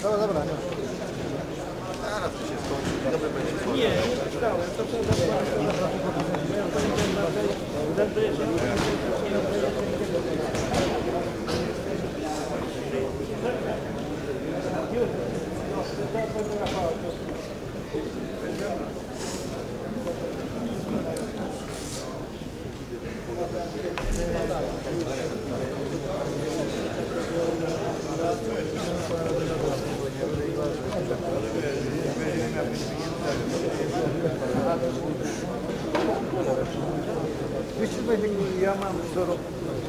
Dobra, dobra. Zaraz to się skończy. Dobry będzie słowo. Nie, czytałem. To ja mam co roku.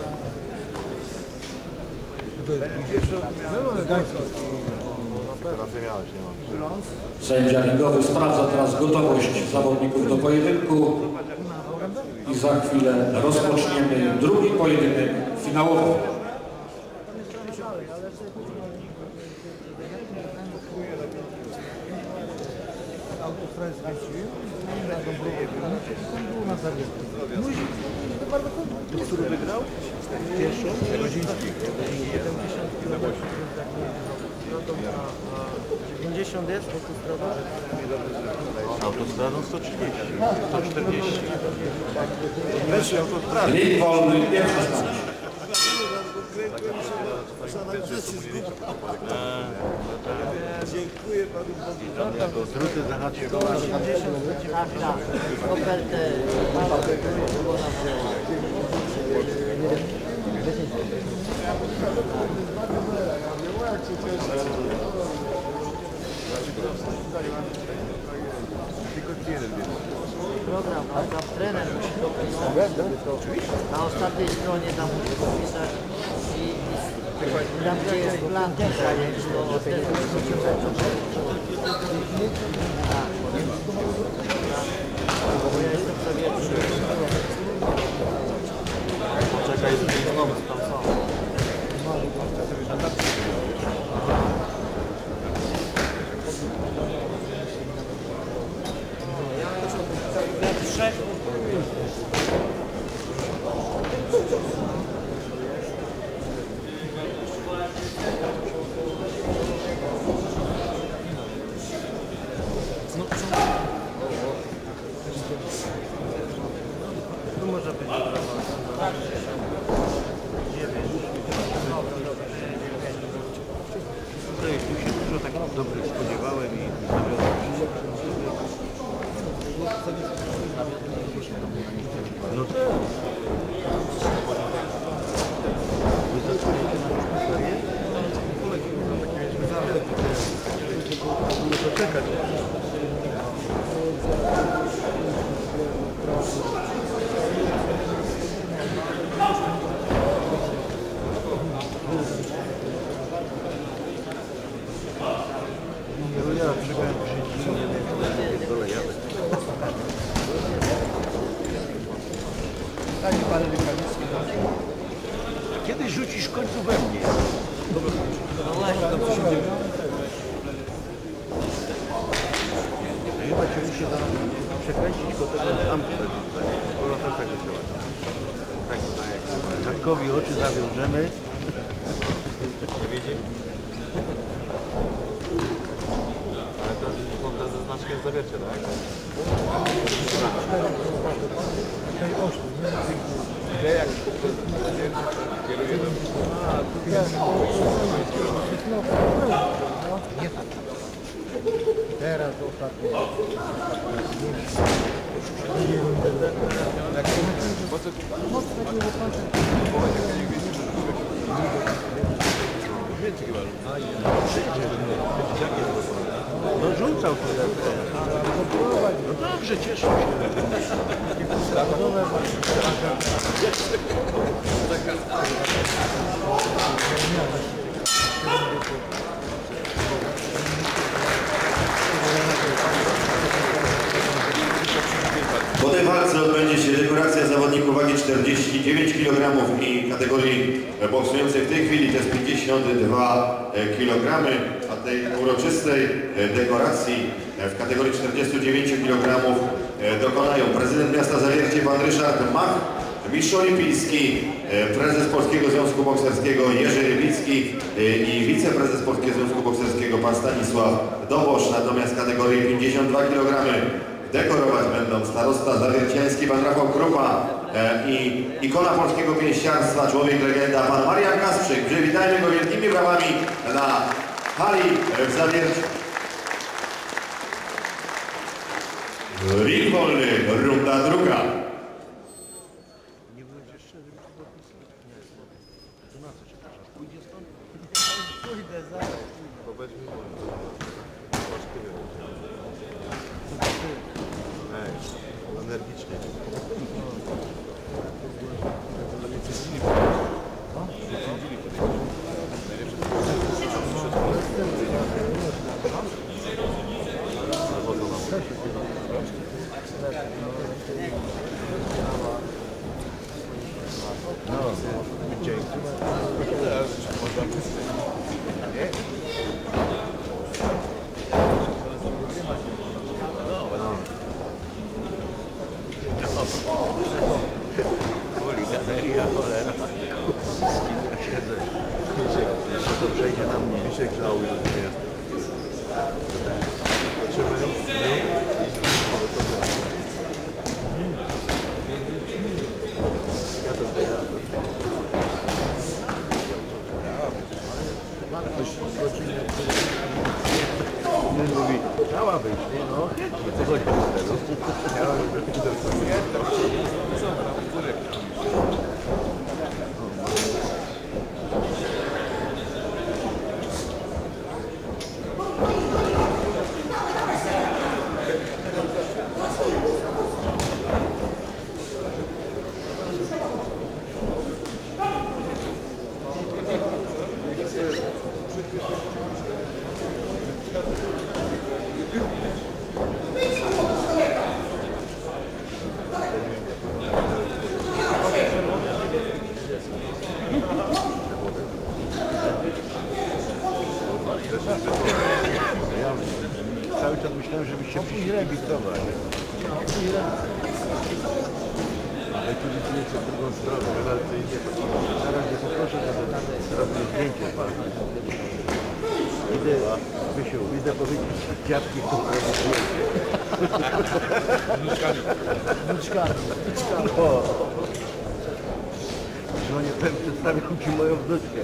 Sędzia ringowy sprawdza teraz gotowość zawodników do pojedynku i za chwilę rozpoczniemy drugi pojedynek finałowy. Który wygrał? Pierwszy? Godziński. 50 jest autostrada? Autostradą 130, 140. Weź autostradę. Ring wolny, pierwszy start. Dziękuję panu Bogu. Jako druty zahaczył. Kopertę. Program, a tam trener musi dopisać. Na ostatniej stronie tam musi dopisać i tam gdzie jest plan zajęć, to ten bo ja jestem sobie Czekaj, znowu tam są. tu może być Tu się dużo takich dobrych spodziewałem i zawiodłem. No tak. Wy zaczęliście na już serię? Kolegi mówią takie mieliśmy zalet. Muszę czekać. Ja czekałem przy dzinie, nie dole jadę. Taki parę wykanicki. Kiedy rzucisz w końcu we mnie? Chyba cię musi przekręcić po tego Amsterdam. Bo to tak działa. Tak, jak Żarkowi oczy zawiążemy. Ale to wygląda ze znaczkiem zawiercia, tak? Gdzie jak kierujemy? Teraz ostatnio. No rzucał to. No dobrze, cieszę się. Po tej walce odbędzie się dekoracja zawodników wagi 49 kg i kategorii boksującej w tej chwili to jest 52 kg, a tej uroczystej dekoracji w kategorii 49 kg dokonają prezydent miasta Zawiercie pan Ryszard Mach, mistrz olimpijski, prezes Polskiego Związku Bokserskiego Jerzy Rybicki i wiceprezes Polskiego Związku Bokserskiego pan Stanisław Dobosz. Natomiast w kategorii 52 kg dekorować będą starosta zawierciański pan Rafał Krupa i ikona polskiego pięściarstwa, człowiek legenda pan Marian Kasprzyk. Przywitajmy go wielkimi brawami na hali w Zawierciu. Ring wolny, runda druga. Energicznie. To przejdzie na mnie. Misiek żałuj, że nie jest. Mówi, chciała być, nie? No, co chodzi z tego? Chciała być, cały czas myślałem, żebyś się przylewitrować. Ale tu widzicie drugą stronę, relacyjnie. Zaraz nie poproszę, żeby zrobił zdjęcie pan. Idę powiedzieć dziadki, kto robi zdjęcie. Wnuczkami. O. Żonie powiem, przedstawiam ci moją wnuczkę.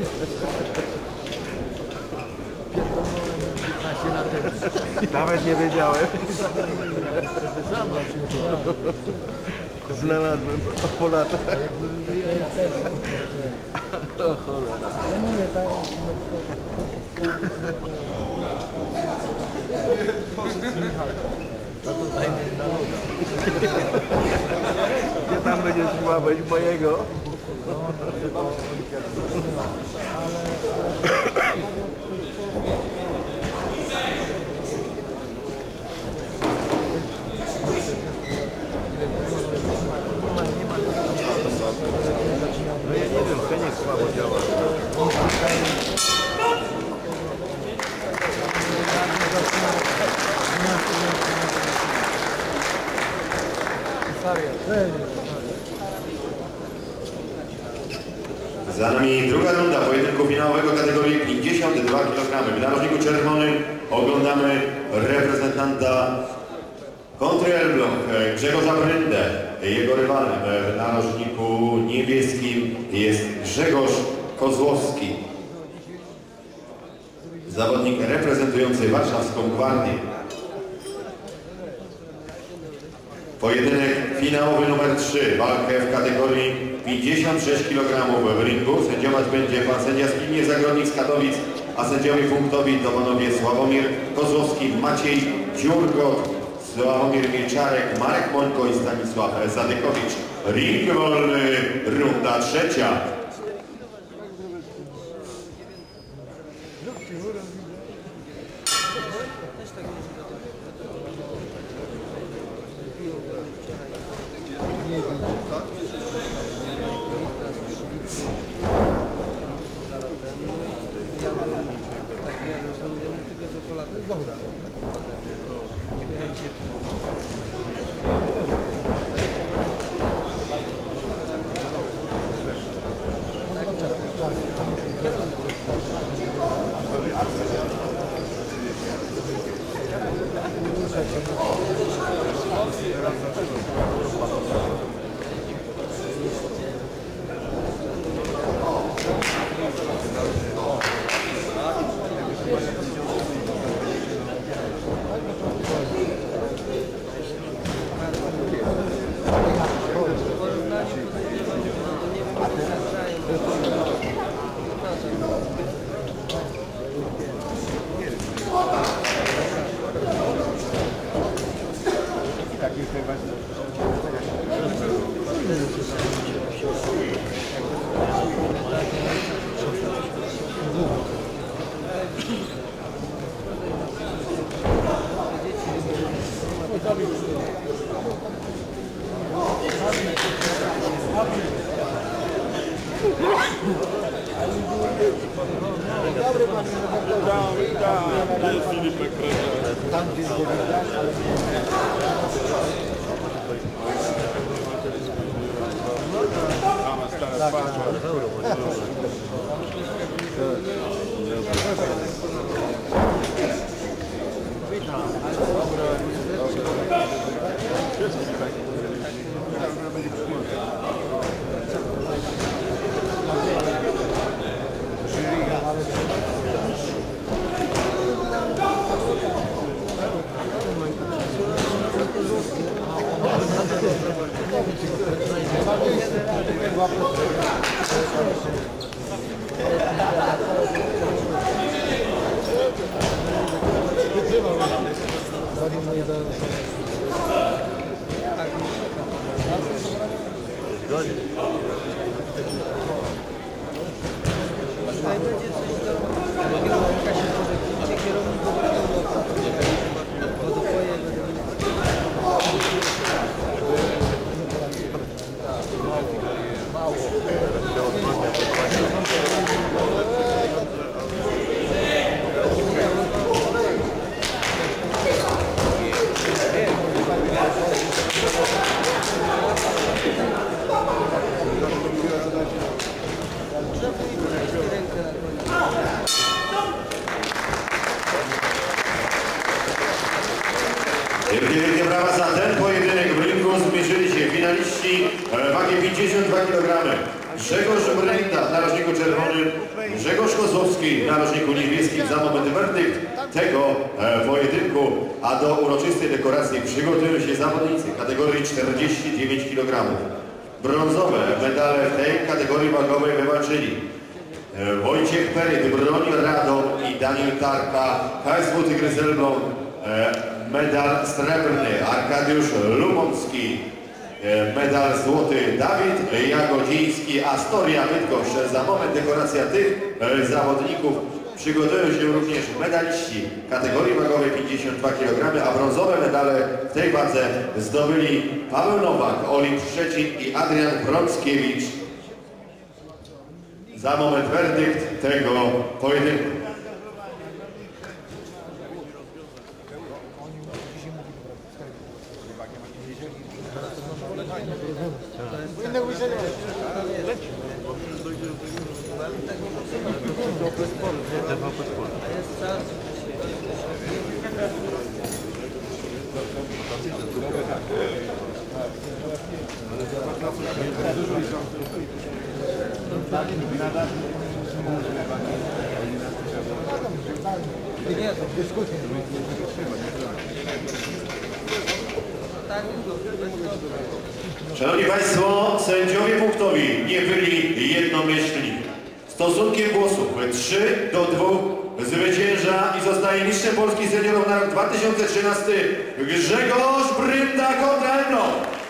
15 lat temu. Nawet nie wiedziałem. Znalazłem po latach. O cholera. Gdzie tam będziesz łapać mojego? No ja nie wiem, Feniks słabo działa. Za nami druga runda pojedynku finałowego kategorii 52 kg. W narożniku czerwonym oglądamy reprezentanta Kontry Elbląg, Grzegorza Bryndę. Jego rywalem w narożniku niebieskim jest Grzegorz Kozłowski. Zawodnik reprezentujący warszawską Gwardię. Pojedynek finałowy numer 3. Walkę w kategorii 56 kg w ringu. Sędziować będzie pan sędzia Zbigniew Zagrodnik z Katowic, a sędziowie punktowi to panowie Sławomir Kozłowski, Maciej Dziurgot, Sławomir Milczarek, Marek Mońko i Stanisław Zadykowicz. Ring wolny, runda trzecia. Wielkie brawa za ten pojedynek. W ringu zmierzyli się finaliści wagi 52 kg. Grzegorz Brenda w narożniku czerwonym, Grzegorz Kozłowski w narożniku niebieskim. Za moment werdykt tego pojedynku, a do uroczystej dekoracji przygotują się zawodnicy kategorii 49 kg. Brązowe medale w tej kategorii wagowej wywalczyli Wojciech Peryt, Bronił Radom i Daniel Tarka, KSW Tygrys Elbląg. Medal srebrny Arkadiusz Lumoncki, medal złoty Dawid Jagodziński, Astoria Bydgoszcz. Za moment dekoracja tych zawodników. Przygotują się również medaliści kategorii wagowej 52 kg, a brązowe medale w tej wadze zdobyli Paweł Nowak, Olimp Szczecin i Adrian Brąckiewicz. Za moment werdykt tego pojedynku. Szanowni Państwo, sędziowie punktowi nie byli jednomyślni. Stosunkiem głosów 3-2 zwycięża i zostaje mistrzem Polski seniorów na rok 2013 Grzegorz Brenda kontra Elbląg.